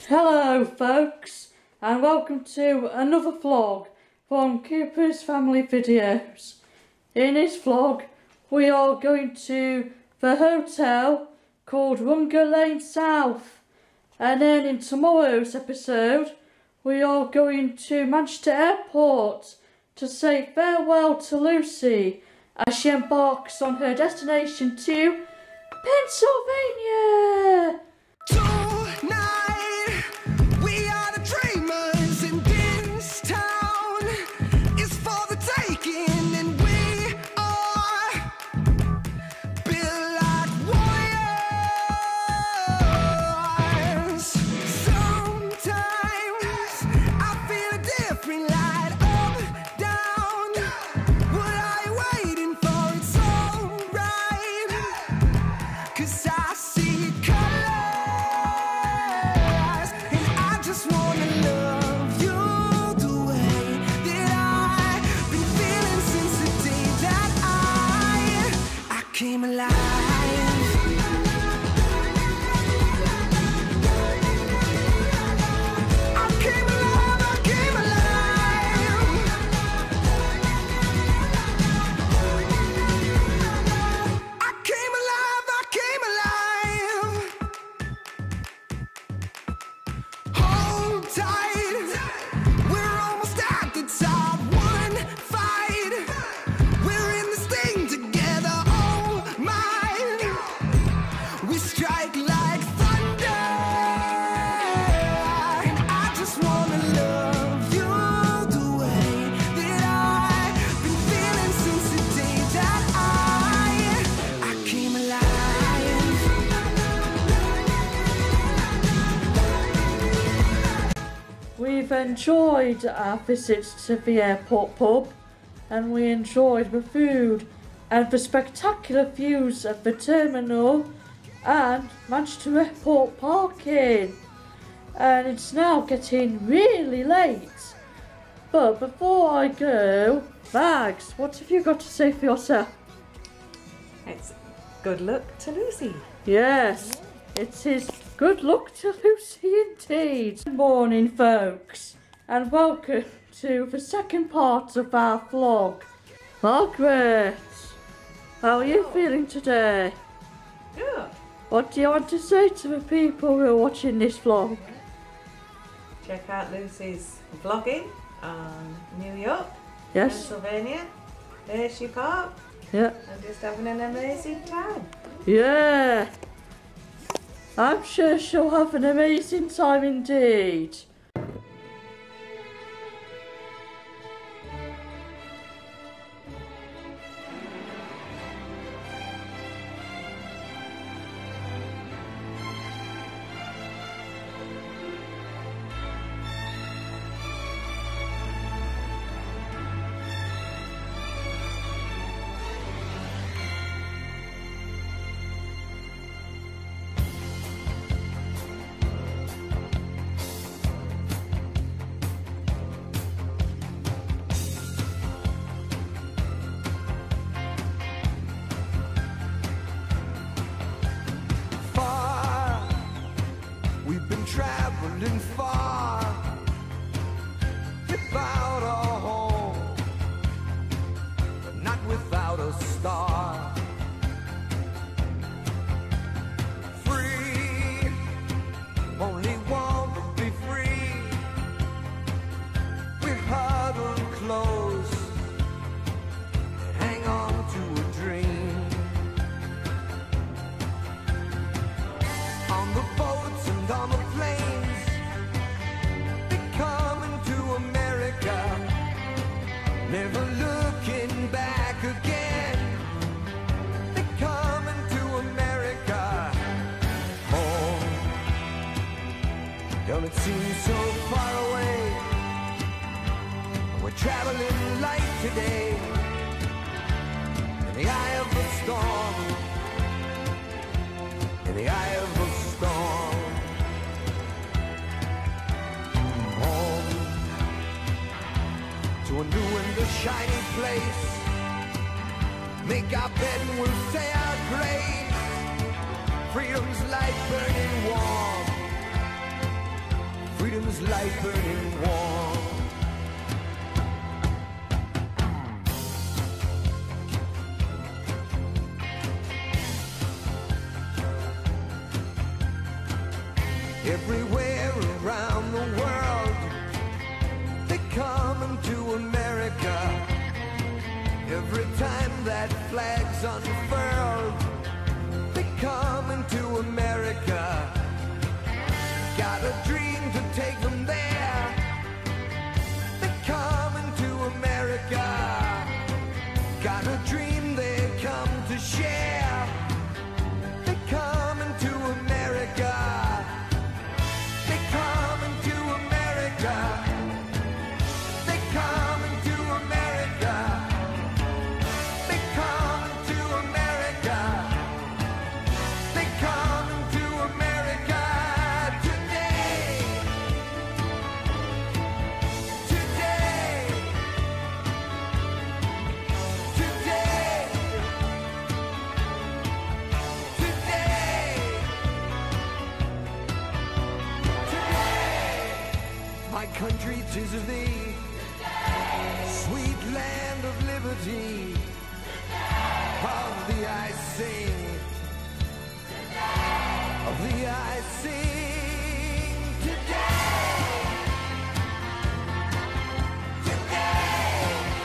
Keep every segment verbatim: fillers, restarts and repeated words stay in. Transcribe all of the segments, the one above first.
Hello folks, and welcome to another vlog from Cooper's Family Videos. In this vlog we are going to the hotel called Runga Lane South, and then in tomorrow's episode we are going to Manchester Airport to say farewell to Lucy as she embarks on her destination to Pennsylvania. Came alive. We've enjoyed our visits to the airport pub, and we enjoyed the food and the spectacular views of the terminal and Manchester Airport parking. And it's now getting really late. But before I go, Mags, what have you got to say for yourself? It's good luck to Lucy. Yes, it is good luck to Lucy indeed. Good morning folks, and welcome to the second part of our vlog. Margaret, how are you oh. feeling today? Good. What do you want to say to the people who are watching this vlog? Check out Lucy's vlogging on New York, yes. Pennsylvania. There she parked. Yeah. And just having an amazing time. Yeah. I'm sure she'll have an amazing time indeed. Traveling far without a home, but not without a star. Free, only want to be free. We huddle close and hang on to a dream. On the boats and on the planes, they're coming to America, never looking back again. They're coming to America, home. Don't it seem so far away? We're traveling light today, in the eye of the storm, in the eye of the storm. Home to a new and a shiny place. Make our bed and we'll say our grace. Freedom's light burning warm. his life burning warm. Everywhere around the world, they come into America. Every time that flag's unfurled, they come into America. Got a dream to take them there. They come into America. Got a dream they come to share. They come into America. They come into America. They come into America. They come into America. They come into America today. Today. Today. Today. Today. My country, 'tis of thee, sweet land of liberty. Of thee I sing, of thee I sing today. Today.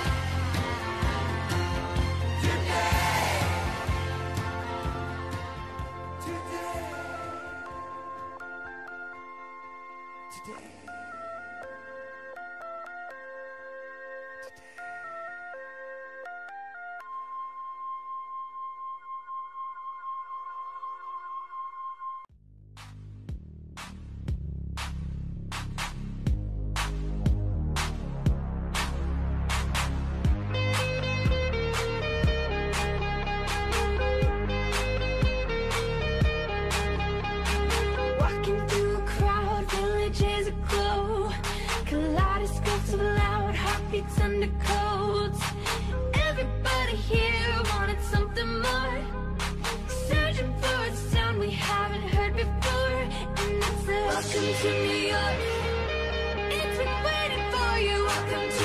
Today. Today. Today. Walking through a crowd, villages aglow, kaleidoscopes of loud heartbeats under codes. Everybody here wanted something more, searching for a sound we haven't heard before. And that's the welcome to New York. It's been waiting for you. Welcome to